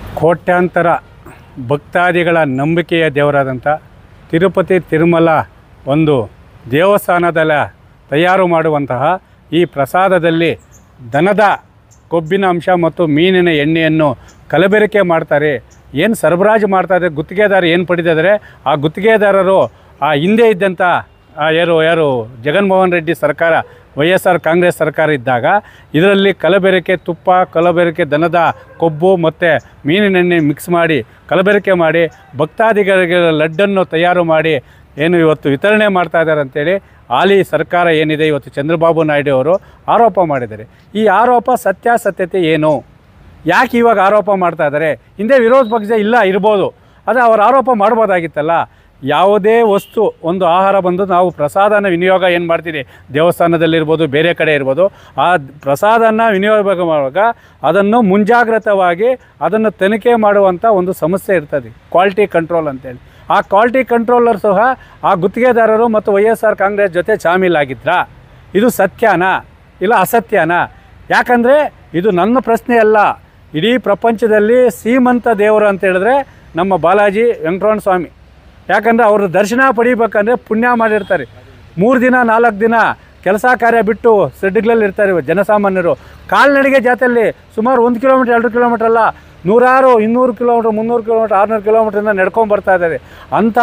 ಕೋಟ್ಯಾಂತರ ಭಕ್ತಾದಿಗಳ ನಂಬಿಕೆಯ ದೇವರಾದಂಥ ತಿರುಪತಿ ತಿರುಮಲ ಒಂದು ದೇವಸ್ಥಾನದಲ್ಲ ತಯಾರು ಮಾಡುವಂತಹ ಈ ಪ್ರಸಾದದಲ್ಲಿ ದನದ ಕೊಬ್ಬಿನ ಅಂಶ ಮತ್ತು ಮೀನಿನ ಎಣ್ಣೆಯನ್ನು ಕಲಬೆರಕೆ ಮಾಡ್ತಾರೆ. ಏನು ಸರಬರಾಜು ಮಾಡ್ತಾಯಿದ್ದಾರೆ, ಗುತ್ತಿಗೆದಾರ ಏನು ಪಡಿತಿದ್ದಾರೆ, ಆ ಗುತ್ತಿಗೆದಾರರು ಆ ಹಿಂದೆ ಇದ್ದಂಥ ಯಾರು ಜಗನ್ಮೋಹನ್ ರೆಡ್ಡಿ ಸರ್ಕಾರ, YSR ಕಾಂಗ್ರೆಸ್ ಸರ್ಕಾರ ಇದ್ದಾಗ ಇದರಲ್ಲಿ ಕಲಬೆರಕೆ ತುಪ್ಪ, ಕಲಬೆರಕೆ ದನದ ಕೊಬ್ಬು ಮತ್ತು ಮೀನಿನೆಣ್ಣೆ ಮಿಕ್ಸ್ ಮಾಡಿ ಕಲಬೆರಕೆ ಮಾಡಿ ಭಕ್ತಾದಿಗಳಿಗೆ ಲಡ್ಡನ್ನು ತಯಾರು ಮಾಡಿ ಏನು ಇವತ್ತು ವಿತರಣೆ ಮಾಡ್ತಾ ಇದ್ದಾರೆ ಅಂತೇಳಿ ಹಾಲಿ ಸರ್ಕಾರ ಏನಿದೆ ಇವತ್ತು ಚಂದ್ರಬಾಬು ನಾಯ್ಡು ಅವರು ಆರೋಪ ಮಾಡಿದ್ದಾರೆ. ಈ ಆರೋಪ ಸತ್ಯಾಸತ್ಯತೆ ಏನು, ಯಾಕೆ ಇವಾಗ ಆರೋಪ ಮಾಡ್ತಾ ಇದ್ದಾರೆ? ಹಿಂದೆ ವಿರೋಧ ಪಕ್ಷ ಇಲ್ಲ ಇರ್ಬೋದು, ಆದರೆ ಅವ್ರು ಆರೋಪ ಮಾಡ್ಬೋದಾಗಿತ್ತಲ್ಲ. ಯಾವುದೇ ವಸ್ತು ಒಂದು ಆಹಾರ ಬಂದು ನಾವು ಪ್ರಸಾದನ ವಿನಿಯೋಗ ಏನು ಮಾಡ್ತೀವಿ, ದೇವಸ್ಥಾನದಲ್ಲಿರ್ಬೋದು ಬೇರೆ ಕಡೆ ಇರ್ಬೋದು, ಆ ಪ್ರಸಾದನ ವಿನಿಯೋಗ ಮಾಡುವಾಗ ಅದನ್ನು ಮುಂಜಾಗ್ರತವಾಗಿ ಅದನ್ನು ತನಿಖೆ ಮಾಡುವಂಥ ಒಂದು ಸಮಸ್ಯೆ ಇರ್ತದೆ, ಕ್ವಾಲಿಟಿ ಕಂಟ್ರೋಲ್ ಅಂತೇಳಿ. ಆ ಕ್ವಾಲಿಟಿ ಕಂಟ್ರೋಲರ್ ಸಹ ಆ ಗುತ್ತಿಗೆದಾರರು ಮತ್ತು YSR ಕಾಂಗ್ರೆಸ್ ಜೊತೆ ಶಾಮೀಲಾಗಿದ್ರಾ? ಇದು ಸತ್ಯನಾ ಇಲ್ಲ ಅಸತ್ಯನಾ? ಯಾಕಂದರೆ ಇದು ನನ್ನ ಪ್ರಶ್ನೆ ಅಲ್ಲ, ಇಡೀ ಪ್ರಪಂಚದಲ್ಲಿ ಶ್ರೀಮಂತ ದೇವರು ಅಂತ ಹೇಳಿದ್ರೆ ನಮ್ಮ ಬಾಲಾಜಿ ವೆಂಕಟರಮಣ ಸ್ವಾಮಿ. ಯಾಕಂದರೆ ಅವರು ದರ್ಶನ ಪಡಿಬೇಕಂದ್ರೆ ಪುಣ್ಯ ಮಾಡಿರ್ತಾರೆ. 3 ದಿನ 4 ದಿನ ಕೆಲಸ ಕಾರ್ಯ ಬಿಟ್ಟು ಸೆಡ್ಗಳಲ್ಲಿ ಇರ್ತಾರೆ ಜನಸಾಮಾನ್ಯರು. ಕಾಲ್ನಡಿಗೆ ಜಾತಿಯಲ್ಲಿ ಸುಮಾರು 1 ಕಿಲೋಮೀಟ್ರ್ 2 ಕಿಲೋಮೀಟ್ರ್ ಅಲ್ಲ, ನೂರಾರು 200 ಕಿಲೋಮೀಟ್ರ್ 300 ಕಿಲೋಮೀಟ್ರ್ 600 ಕಿಲೋಮೀಟ್ರಿಂದ ನಡ್ಕೊಂಡು ಬರ್ತಾ ಇದ್ದಾರೆ. ಅಂತಹ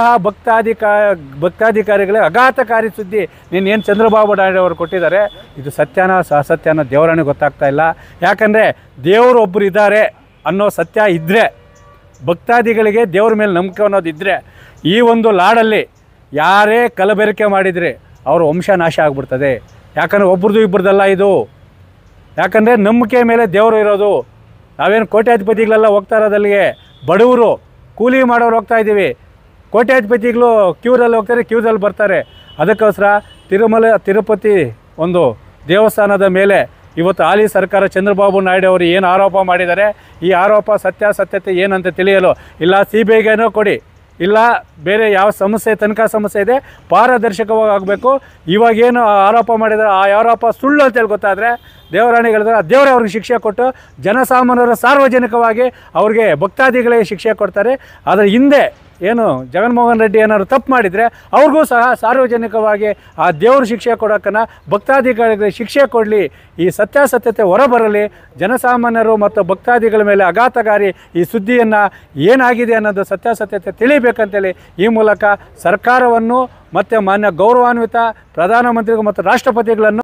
ಭಕ್ತಾಧಿಕಾರಿಗಳೇ ಆಘಾತಕಾರಿ ಸುದ್ದಿ ಏನು ಚಂದ್ರಬಾಬು ನಾಯ್ಡು ಅವರು ಕೊಟ್ಟಿದ್ದಾರೆ. ಇದು ಸತ್ಯನ ಅಸತ್ಯನ ದೇವರನಿಗೆ ಗೊತ್ತಾಗ್ತಾ ಇಲ್ಲ. ಯಾಕಂದರೆ ದೇವರು ಒಬ್ಬರು ಇದ್ದಾರೆ ಅನ್ನೋ ಸತ್ಯ ಇದ್ದರೆ, ಭಕ್ತಾದಿಗಳಿಗೆ ದೇವ್ರ ಮೇಲೆ ನಂಬಿಕೆ ಅನ್ನೋದಿದ್ದರೆ, ಈ ಒಂದು ಲಾಡಲ್ಲಿ ಯಾರೇ ಕಲಬೆರಕೆ ಮಾಡಿದರೆ ಅವ್ರ ವಂಶ ನಾಶ ಆಗಿಬಿಡ್ತದೆ. ಯಾಕಂದರೆ ಒಬ್ರದ್ದು ಇಬ್ಬರದಲ್ಲ ಇದು. ಯಾಕಂದರೆ ನಂಬಿಕೆ ಮೇಲೆ ದೇವರು ಇರೋದು. ನಾವೇನು ಕೋಟ್ಯಾಧಿಪತಿಗಳೆಲ್ಲ ಹೋಗ್ತಾ ಇರೋದಲ್ಲಿಗೆ, ಬಡವರು ಕೂಲಿ ಮಾಡೋರು ಹೋಗ್ತಾ ಇದ್ದೀವಿ. ಕೋಟ್ಯಾಧಿಪತಿಗಳು ಕ್ಯೂರಲ್ಲಿ ಹೋಗ್ತಾರೆ, ಕ್ಯೂದಲ್ಲಿ ಬರ್ತಾರೆ. ಅದಕ್ಕೋಸ್ಕರ ತಿರುಪತಿ ಒಂದು ದೇವಸ್ಥಾನದ ಮೇಲೆ ಇವತ್ತು ಹಾಲಿ ಸರ್ಕಾರ ಚಂದ್ರಬಾಬು ನಾಯ್ಡು ಅವರು ಏನು ಆರೋಪ ಮಾಡಿದ್ದಾರೆ, ಈ ಆರೋಪ ಸತ್ಯಾಸತ್ಯತೆ ಏನಂತ ತಿಳಿಯಲು ಇಲ್ಲ CBIಗೇನೋ ಕೊಡಿ, ಇಲ್ಲ ಬೇರೆ ಯಾವ ಸಮಸ್ಯೆ ತನಿಖಾ ಸಮಸ್ಯೆ ಇದೆ ಪಾರದರ್ಶಕವಾಗಿ ಆಗಬೇಕು. ಇವಾಗೇನು ಆರೋಪ ಮಾಡಿದರೆ ಆ ಆರೋಪ ಸುಳ್ಳು ಅಂತೇಳಿ ಗೊತ್ತಾದರೆ ದೇವರಾಣಿಗಳಿದ್ದಾರೆ, ದೇವರೇ ಅವ್ರಿಗೆ ಶಿಕ್ಷೆ ಕೊಟ್ಟು ಜನಸಾಮಾನ್ಯರ ಸಾರ್ವಜನಿಕವಾಗಿ ಅವ್ರಿಗೆ ಭಕ್ತಾದಿಗಳಿಗೆ ಶಿಕ್ಷೆ ಕೊಡ್ತಾರೆ. ಆದರೆ ಹಿಂದೆ ಏನು ಜಗನ್ಮೋಹನ್ ರೆಡ್ಡಿ ಏನಾದ್ರು ತಪ್ಪು ಮಾಡಿದರೆ ಅವ್ರಿಗೂ ಸಹ ಸಾರ್ವಜನಿಕವಾಗಿ ಆ ದೇವರು ಶಿಕ್ಷೆ ಕೊಡೋಕ್ಕನ್ನು ಭಕ್ತಾದಿಗಳಿಗೆ ಶಿಕ್ಷೆ ಕೊಡಲಿ. ಈ ಸತ್ಯಾಸತ್ಯತೆ ಹೊರಬರಲಿ. ಜನಸಾಮಾನ್ಯರು ಮತ್ತು ಭಕ್ತಾದಿಗಳ ಮೇಲೆ ಆಘಾತಕಾರಿ ಈ ಸುದ್ದಿಯನ್ನು ಏನಾಗಿದೆ ಅನ್ನೋದು ಸತ್ಯಾಸತ್ಯತೆ ತಿಳಿಬೇಕಂತೇಳಿ ಈ ಮೂಲಕ ಸರ್ಕಾರವನ್ನು ಮತ್ತು ಮಾನ್ಯ ಗೌರವಾನ್ವಿತ ಪ್ರಧಾನಮಂತ್ರಿಗಳು ಮತ್ತು ರಾಷ್ಟ್ರಪತಿಗಳನ್ನು